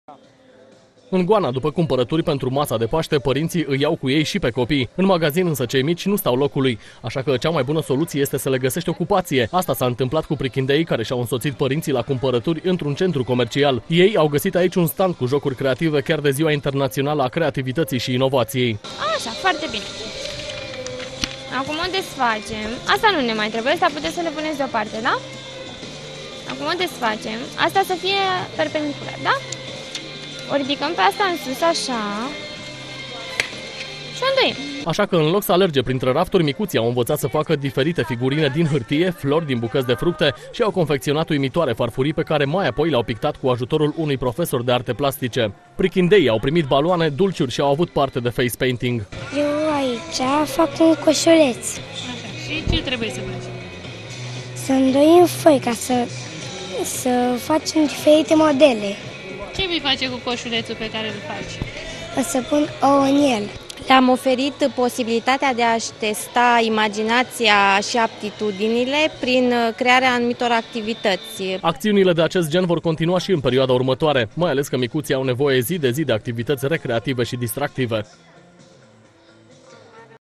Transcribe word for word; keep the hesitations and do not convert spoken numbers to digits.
În Goana, după cumpărături pentru masa de Paște, părinții îi iau cu ei și pe copii. În magazin însă cei mici nu stau locului, așa că cea mai bună soluție este să le găsești ocupație. Asta s-a întâmplat cu prichindeii care și-au însoțit părinții la cumpărături într-un centru comercial. Ei au găsit aici un stand cu jocuri creative chiar de Ziua Internațională a Creativității și Inovației. Așa, foarte bine. Acum o desfacem. Asta nu ne mai trebuie, asta puteți să le puneți deoparte, da? Acum o desfacem. Asta să fie perpendicular, da? O ridicăm pe asta în sus, așa, și o îndoim. Așa că în loc să alerge printre rafturi, micuții au învățat să facă diferite figurine din hârtie, flori din bucăți de fructe și au confecționat uimitoare farfurii pe care mai apoi le-au pictat cu ajutorul unui profesor de arte plastice. Prichindeii au primit baloane, dulciuri și au avut parte de face painting. Eu aici fac un coșuleț. Așa, și ce trebuie să faci? Să îndoim foi ca să, să facem diferite modele. Ce vei face cu coșulețul pe care îl faci? O să pun ouă în el. Le-am oferit posibilitatea de a-și testa imaginația și aptitudinile prin crearea anumitor activități. Acțiunile de acest gen vor continua și în perioada următoare, mai ales că micuții au nevoie zi de zi de activități recreative și distractive.